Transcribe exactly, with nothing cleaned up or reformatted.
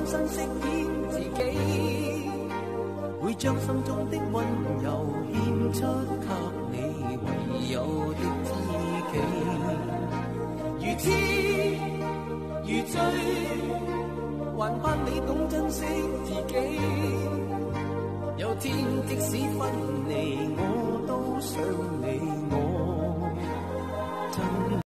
身饰演自己，會將心中的溫柔獻出給你唯有的知己。如痴如醉，還盼你懂珍惜自己。有天即使分離，我都想你。我